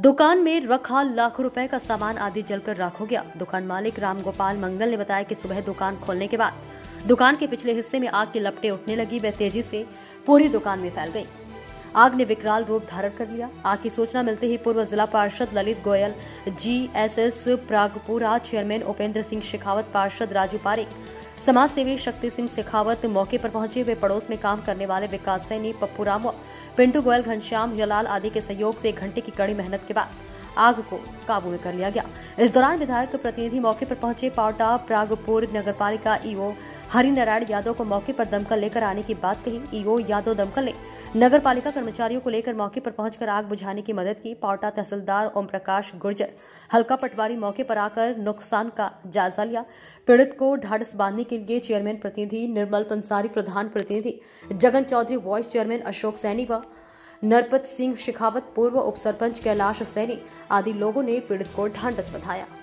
दुकान में रखा लाखों रुपए का सामान आदि जलकर राख हो गया। दुकान मालिक रामगोपाल मंगल ने बताया कि सुबह दुकान खोलने के बाद दुकान के पिछले हिस्से में आग की लपटें उठने लगी। वह तेजी से पूरी दुकान में फैल गई। आग ने विकराल रूप धारण कर लिया। आग की सूचना मिलते ही पूर्व जिला पार्षद ललित गोयल, जीएसएस प्रागपुरा चेयरमैन उपेंद्र सिंह शेखावत, पार्षद राजू पारेख, समाज सेवी शक्ति सिंह शेखावत मौके पर पहुंचे। वे पड़ोस में काम करने वाले विकास सैनी, पप्पू रामो, पिंटू गोयल, घनश्याम हिलाल आदि के सहयोग से 1 घंटे की कड़ी मेहनत के बाद आग को काबू में कर लिया गया। इस दौरान विधायक प्रतिनिधि मौके पर पहुंचे। पावटा प्रागपुर नगरपालिका ईओ हरिनारायण यादव को मौके पर दमकल लेकर आने की बात कही। ईओ यादव दमकल ने नगरपालिका कर्मचारियों को लेकर मौके पर पहुंचकर आग बुझाने की मदद की। पावटा तहसीलदार ओम प्रकाश गुर्जर, हल्का पटवारी मौके पर आकर नुकसान का जायजा लिया। पीड़ित को ढाढ़स बांधने के लिए चेयरमैन प्रतिनिधि निर्मल पंसारी, प्रधान प्रतिनिधि जगन चौधरी, वाइस चेयरमैन अशोक सैनी व नरपत सिंह शेखावत, पूर्व उप सरपंच कैलाश सैनी आदि लोगों ने पीड़ित को ढांढस बंधाया।